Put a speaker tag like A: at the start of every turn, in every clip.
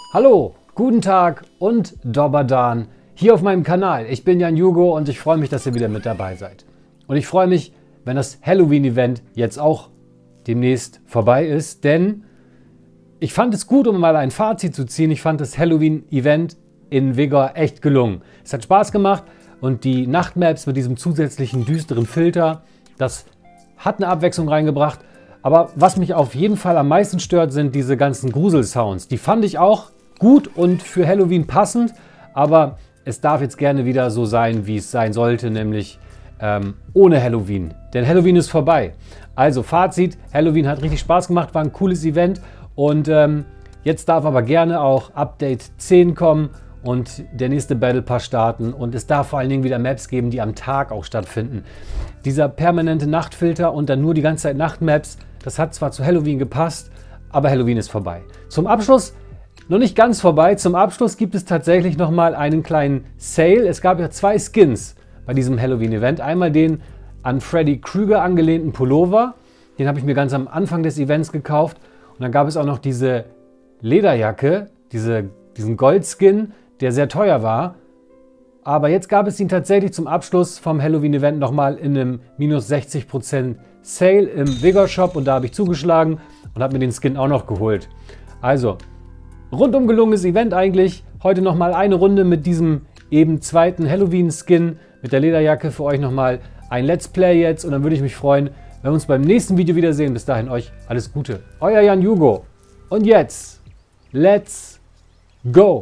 A: Hallo, guten Tag und Dobadan hier auf meinem Kanal. Ich bin Jan Jugo und ich freue mich, dass ihr wieder mit dabei seid. Und ich freue mich, wenn das Halloween-Event jetzt auch demnächst vorbei ist, denn ich fand es gut, um mal ein Fazit zu ziehen. Ich fand das Halloween-Event in Vigor echt gelungen. Es hat Spaß gemacht und die Nachtmaps mit diesem zusätzlichen düsteren Filter, das hat eine Abwechslung reingebracht. Aber was mich auf jeden Fall am meisten stört, sind diese ganzen Gruselsounds. Die fand ich auch gut und für Halloween passend, aber es darf jetzt gerne wieder so sein, wie es sein sollte, nämlich ohne Halloween. Denn Halloween ist vorbei. Also Fazit, Halloween hat richtig Spaß gemacht, war ein cooles Event und jetzt darf aber gerne auch Update 10 kommen und der nächste Battle Pass starten und es darf vor allen Dingen wieder Maps geben, die am Tag auch stattfinden. Dieser permanente Nachtfilter und dann nur die ganze Zeit Nachtmaps, das hat zwar zu Halloween gepasst, aber Halloween ist vorbei. Zum Abschluss, noch nicht ganz vorbei, zum Abschluss gibt es tatsächlich nochmal einen kleinen Sale. Es gab ja 2 Skins bei diesem Halloween-Event. Einmal den an Freddy Krueger angelehnten Pullover, den habe ich mir ganz am Anfang des Events gekauft. Und dann gab es auch noch diese Lederjacke, diesen Goldskin, der sehr teuer war. Aber jetzt gab es ihn tatsächlich zum Abschluss vom Halloween-Event nochmal in einem minus 60% Sale im Vigor Shop und da habe ich zugeschlagen und habe mir den Skin auch noch geholt. Also, rundum gelungenes Event eigentlich. Heute nochmal eine Runde mit diesem eben zweiten Halloween-Skin mit der Lederjacke. Für euch nochmal ein Let's Play jetzt und dann würde ich mich freuen, wenn wir uns beim nächsten Video wiedersehen. Bis dahin euch alles Gute. Euer Jan Jugo. Und jetzt, let's go!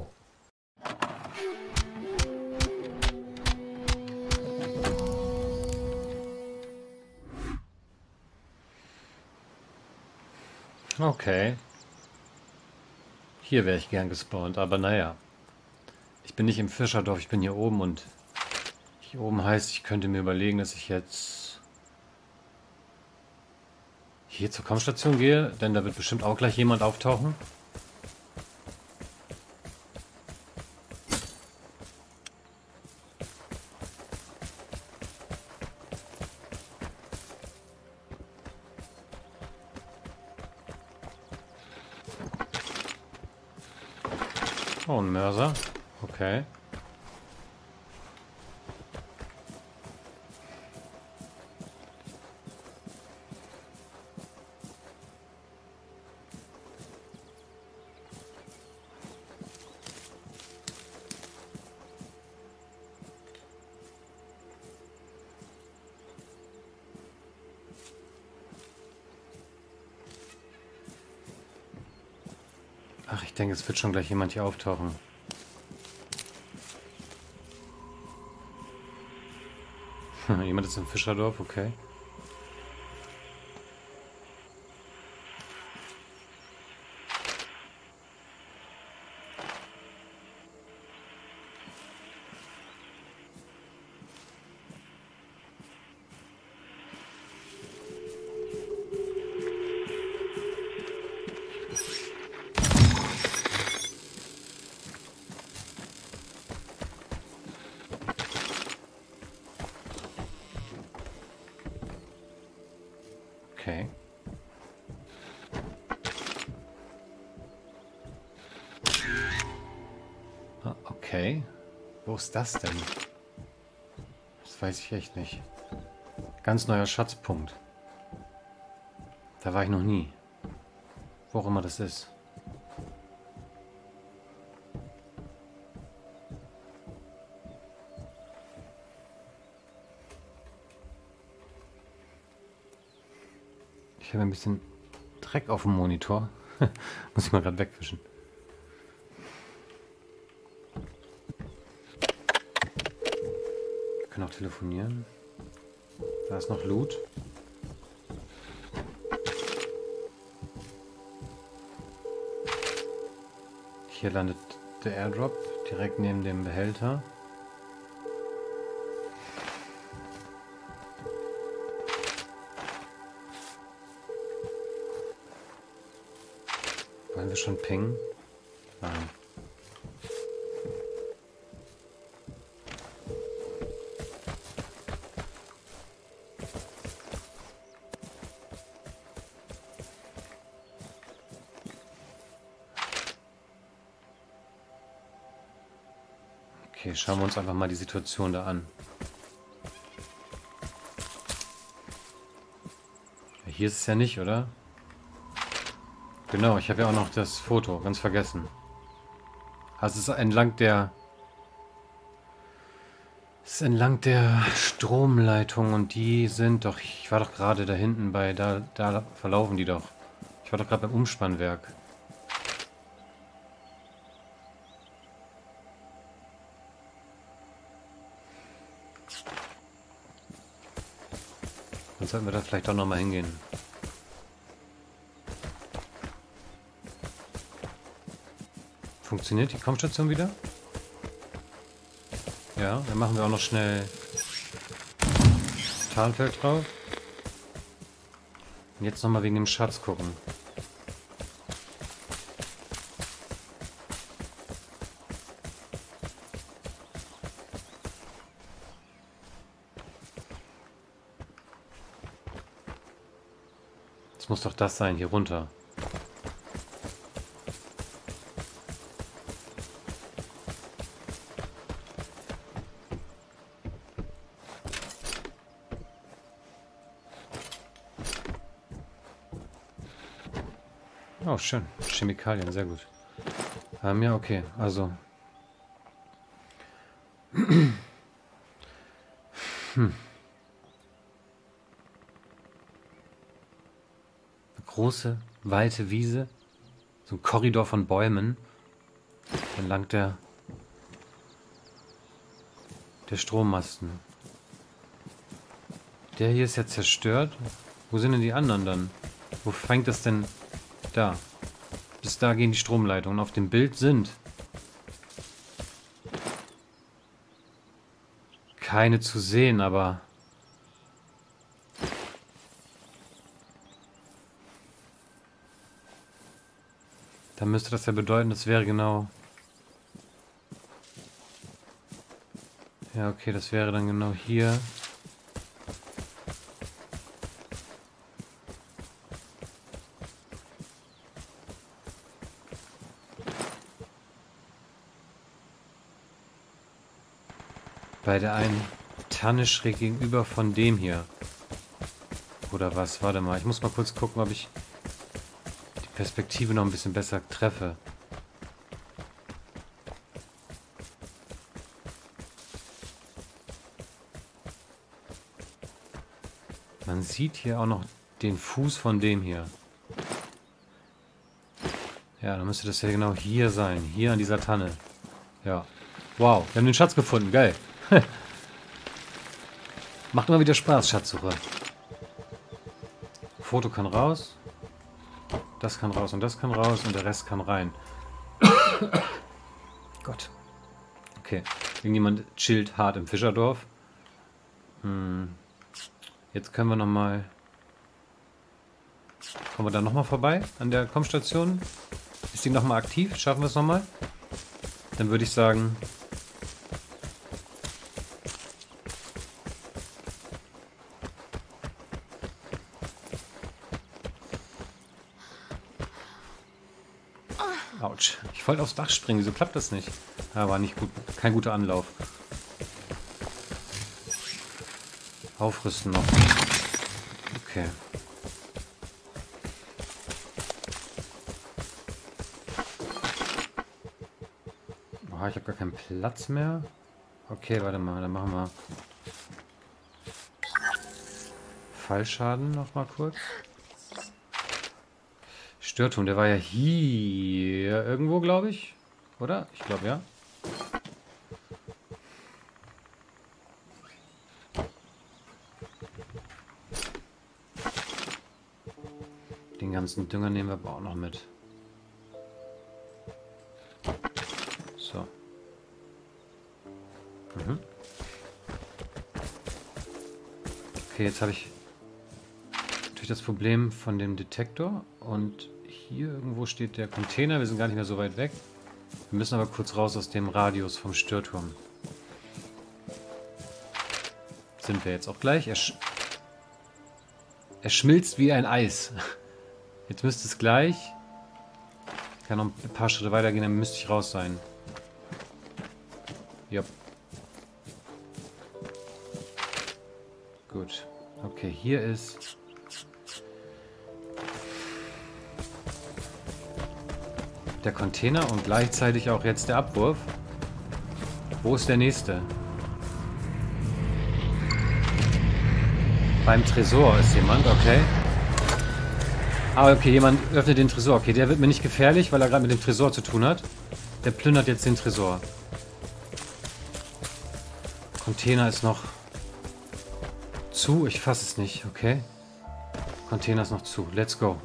A: Okay. Hier wäre ich gern gespawnt, aber naja. Ich bin nicht im Fischerdorf, ich bin hier oben und hier oben heißt, ich könnte mir überlegen, dass ich jetzt hier zur Kampfstation gehe, denn da wird bestimmt auch gleich jemand auftauchen. Oh, ein Mörser. Okay. Ach, ich denke, es wird schon gleich jemand hier auftauchen. Jemand ist im Fischerdorf, okay. Okay. Ah, okay. Wo ist das denn? Das weiß ich echt nicht. Ganz neuer Schatzpunkt. Da war ich noch nie. Wo auch immer das ist. Ich habe ein bisschen Dreck auf dem Monitor. Muss ich mal gerade wegwischen. Wir können auch telefonieren. Da ist noch Loot. Hier landet der Airdrop direkt neben dem Behälter. Wollen wir schon pingen? Nein. Okay, schauen wir uns einfach mal die Situation da an. Ja, hier ist es ja nicht, oder? Genau, ich habe ja auch noch das Foto, ganz vergessen. Also es ist entlang der... Es ist entlang der Stromleitung und die sind doch... Ich war doch gerade da hinten bei... Da verlaufen die doch. Ich war doch gerade beim Umspannwerk. Dann sollten wir da vielleicht auch nochmal hingehen. Funktioniert die Kommstation wieder? Ja, dann machen wir auch noch schnell Tarnfeld drauf. Und jetzt nochmal wegen dem Schatz gucken. Das muss doch das sein, hier runter. Oh, schön. Chemikalien, sehr gut. Ja, okay. Also. Eine große, weite Wiese. So ein Korridor von Bäumen. Entlang der Strommasten. Der hier ist ja zerstört. Wo sind denn die anderen dann? Wo fängt das denn... Da. Bis da gehen die Stromleitungen. Auf dem Bild sind keine zu sehen, aber dann müsste das ja bedeuten, das wäre genau... Ja, okay, das wäre dann genau hier. Bei der einen Tanne schräg gegenüber von dem hier. Oder was? Warte mal. Ich muss mal kurz gucken, ob ich die Perspektive noch ein bisschen besser treffe. Man sieht hier auch noch den Fuß von dem hier. Ja, dann müsste das ja genau hier sein. Hier an dieser Tanne. Ja. Wow, wir haben den Schatz gefunden. Geil. Macht immer wieder Spaß, Schatzsuche. Foto kann raus. Das kann raus und das kann raus und der Rest kann rein. Gott. Okay. Irgendjemand chillt hart im Fischerdorf. Jetzt können wir nochmal... Kommen wir da nochmal vorbei an der Kommstation? Ist die nochmal aktiv? Schaffen wir es nochmal? Dann würde ich sagen... Autsch. Ich wollte aufs Dach springen. Wieso klappt das nicht? Ja, war nicht gut. Kein guter Anlauf. Aufrüsten noch. Okay. Oh, ich habe gar keinen Platz mehr. Okay, warte mal. Dann machen wir Fallschaden noch mal kurz. Störturm, der war ja hier irgendwo, glaube ich. Oder? Ich glaube, ja. Den ganzen Dünger nehmen wir aber auch noch mit. So. Okay, jetzt habe ich natürlich das Problem von dem Detektor und hier irgendwo steht der Container. Wir sind gar nicht mehr so weit weg. Wir müssen aber kurz raus aus dem Radius vom Störturm. Sind wir jetzt auch gleich. Er schmilzt wie ein Eis. Jetzt müsste es gleich... Ich kann noch ein paar Schritte weitergehen, dann müsste ich raus sein. Jupp. Gut. Okay, hier ist... der Container und gleichzeitig auch jetzt der Abwurf. Wo ist der nächste? Beim Tresor ist jemand, okay. Ah, okay, jemand öffnet den Tresor. Okay, der wird mir nicht gefährlich, weil er gerade mit dem Tresor zu tun hat. Der plündert jetzt den Tresor. Container ist noch zu. Ich fasse es nicht, okay. Container ist noch zu. Let's go.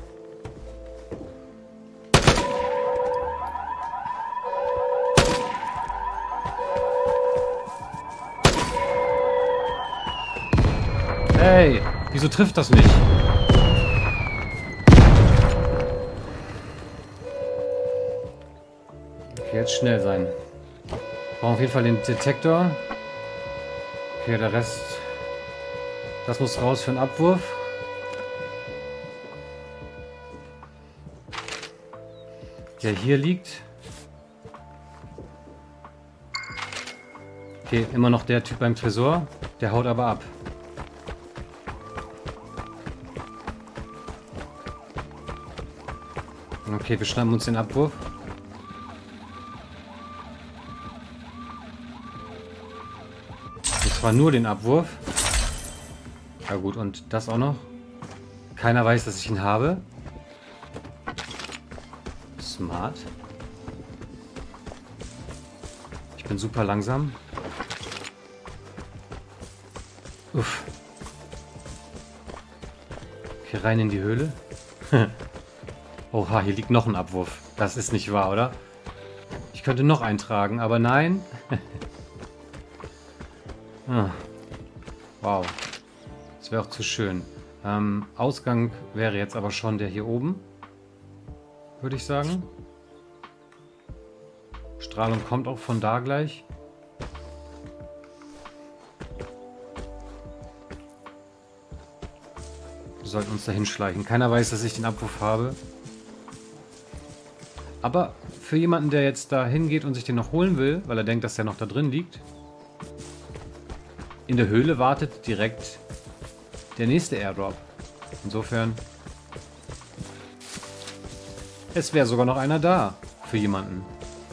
A: Hey, wieso trifft das nicht? Okay, jetzt schnell sein. Brauchen auf jeden Fall den Detektor. Okay, der Rest... das muss raus für einen Abwurf. Der hier liegt. Okay, immer noch der Typ beim Tresor. Der haut aber ab. Okay, wir schnappen uns den Abwurf. Und zwar nur den Abwurf. Ja gut, und das auch noch. Keiner weiß, dass ich ihn habe. Smart. Ich bin super langsam. Uff. Okay, rein in die Höhle. Oha, hier liegt noch ein Abwurf. Das ist nicht wahr, oder? Ich könnte noch eintragen, aber nein. Ah. Wow. Das wäre auch zu schön. Ausgang wäre jetzt aber schon der hier oben. Würde ich sagen. Strahlung kommt auch von da gleich. Wir sollten uns dahin schleichen. Keiner weiß, dass ich den Abwurf habe. Aber für jemanden, der jetzt da hingeht und sich den noch holen will, weil er denkt, dass der noch da drin liegt, in der Höhle wartet direkt der nächste Airdrop. Insofern, es wäre sogar noch einer da für jemanden.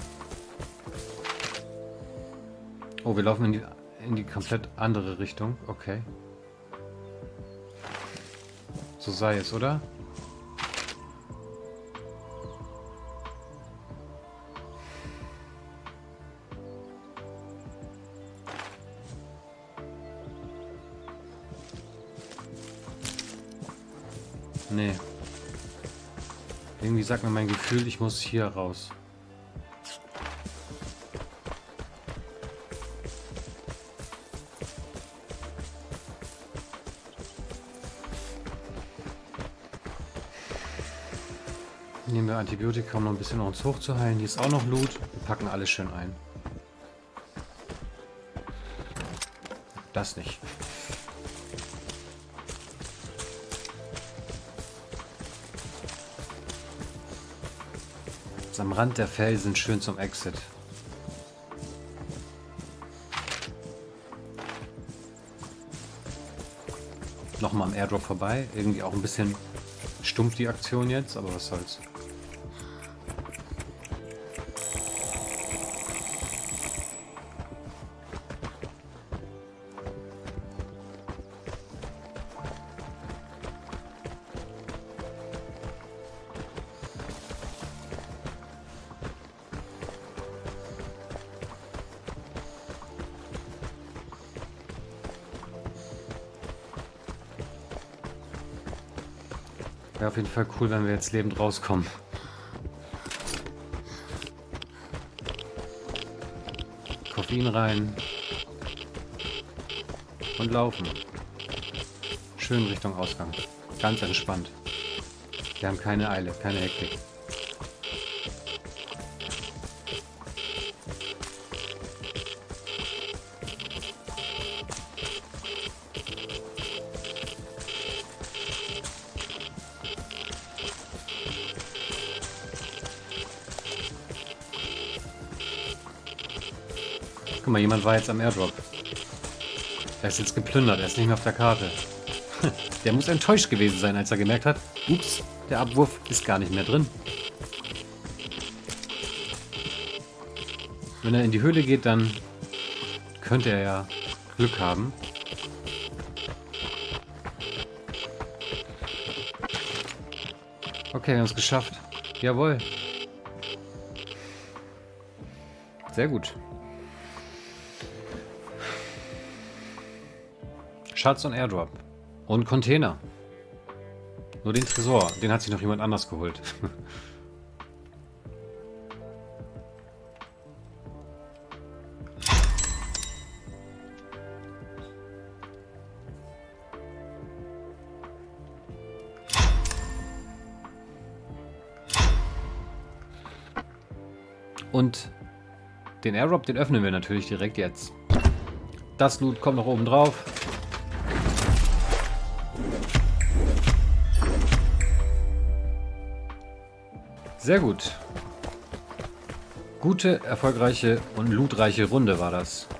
A: Oh, wir laufen in die komplett andere Richtung. Okay. So sei es, oder? Nee. Irgendwie sagt mir mein Gefühl, ich muss hier raus. Nehmen wir Antibiotika, um noch ein bisschen uns hochzuheilen. Hier ist auch noch Loot. Wir packen alles schön ein. Das nicht. Jetzt am Rand der Felsen schön zum Exit. Nochmal am Airdrop vorbei. Irgendwie auch ein bisschen stumpf die Aktion jetzt, aber was soll's. Wäre auf jeden Fall cool, wenn wir jetzt lebend rauskommen. Koffein rein. Und laufen. Schön Richtung Ausgang. Ganz entspannt. Wir haben keine Eile, keine Hektik. Guck mal, jemand war jetzt am Airdrop. Er ist jetzt geplündert, er ist nicht mehr auf der Karte. Der muss enttäuscht gewesen sein, als er gemerkt hat, ups, der Abwurf ist gar nicht mehr drin. Wenn er in die Höhle geht, dann könnte er ja Glück haben. Okay, wir haben es geschafft. Jawohl. Sehr gut. Schatz und Airdrop. Und Container. Nur den Tresor. Den hat sich noch jemand anders geholt. Und den Airdrop, den öffnen wir natürlich direkt jetzt. Das Loot kommt noch oben drauf. Sehr gut. Gute, erfolgreiche und lootreiche Runde war das.